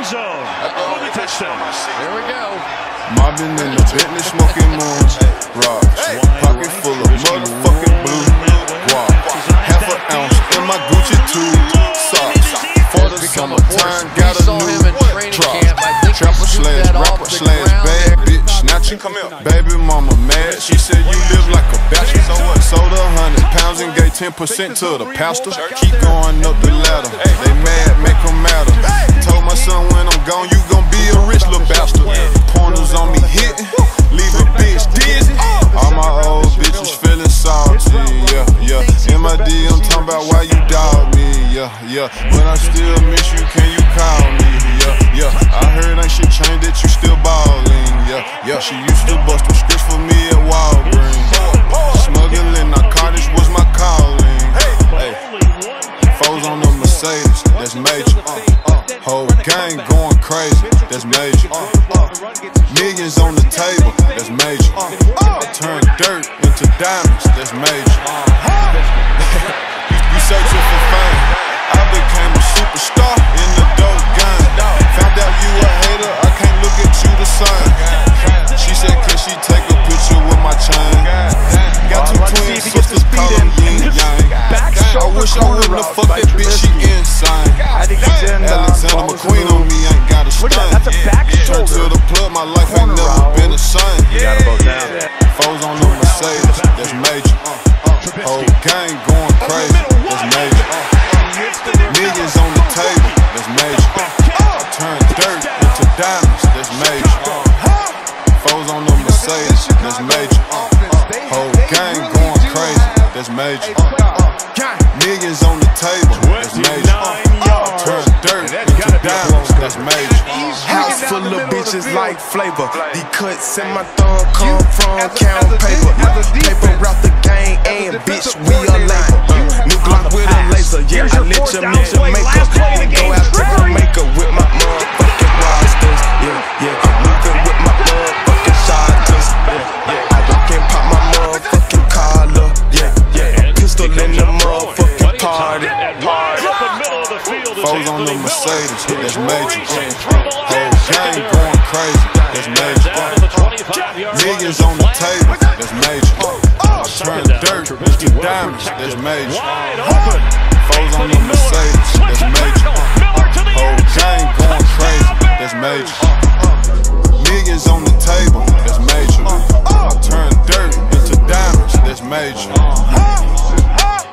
end zone. Touchdown. Here we go. Mobbing in the Bentley, smoking moons. Rocks, pocket full of motherfucking blue guap. Half an ounce in my Gucci tube socks. For the summertime, got a new drop. Trapper slash rapper slash bad bitch snatcher. Baby mama mad, she said you live like a bastard. So what? Sold 100 pounds and gave 10% to the pastor. Keep going up the ladder. They mad, make them matter. Told my son when I'm gone, you gon' be a rich little bastard. Pointers on me hitting, leave a bitch dizzy. All my old bitches feeling salty, yeah, yeah. MID, I'm talking about why you dog me, yeah, yeah. But I still miss you, can you call me, yeah, yeah. I heard ain't shit changed that you still ballin', yeah, yeah. She used to bust the scripts for me at Walgreens. Smuggling narcotics was my calling, hey. Foes on the Mercedes, that's major. Whole gang going crazy, that's major. Millions on the table, that's major. Turn dirt into diamonds, that's major. You searching for fame, I became a superstar in the dope game. Found out you a hater, I can't look at you the same. She said can she take a picture with my chain? Got two twin sisters, call them yin yang. I wish I wouldn't have fucked that bitch, she insane. Alexander McQueen on me, ain't got a stain. Turn to the plug, my life ain't never been the same. Foes on the Mercedes, that's major. Whole gang going crazy, that's major. Millions on the table, that's major. Turn dirt into diamonds, that's major. Foes on the Mercedes, that's major. Whole gang going crazy, that's major. Millions on the table, that's major. Turn dirt into diamonds, that's major. House full of bitches like flavor. The cuts in my thumb come from count paper. Paper out the game and bitch we a label. New Glock with a laser, yeah I lit your mission maker. Go out to Jamaica with my motherfucking rosters, yeah yeah. I'm moving with my motherfucking shotters, yeah yeah. I can pop my motherfucking collar, yeah yeah. Pistol in the motherfucking party. Foes on the Mercedes, that's major. Whole gang going crazy, that's major. Millions on the table, that's major. Turn dirt into diamonds, that's major. Foes on the Mercedes, that's major. Whole gang going crazy, that's major. Millions on the table, that's major. Turn dirt into diamonds, that's major.